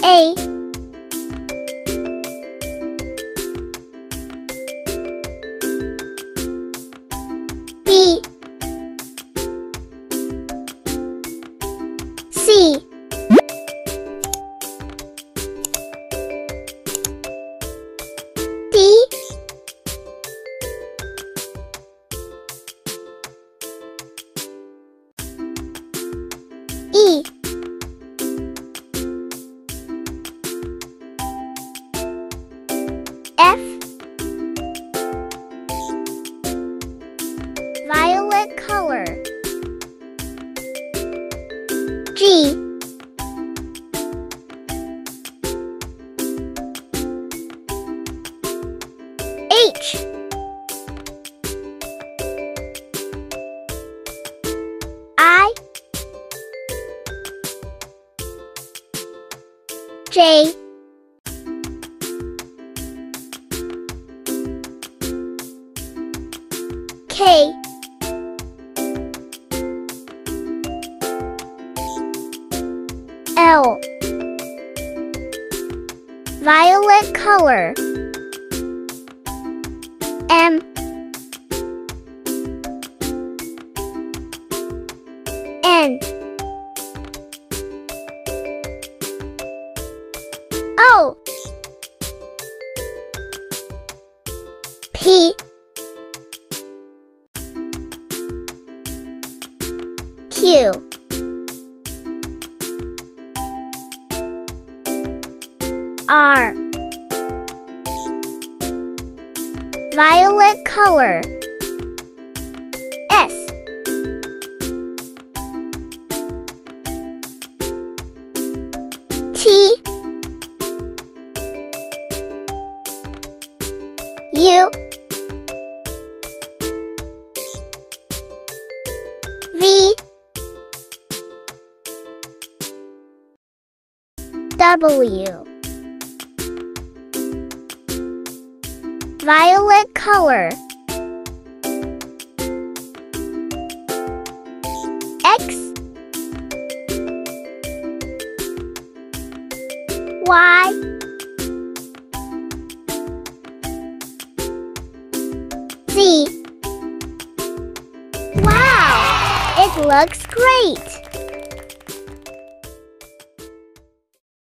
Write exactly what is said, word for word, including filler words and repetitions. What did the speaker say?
A B C D E F violet color G H I J K L violet color M N O P Q R violet color S T U V W violet color X Y Z Wow! It looks great!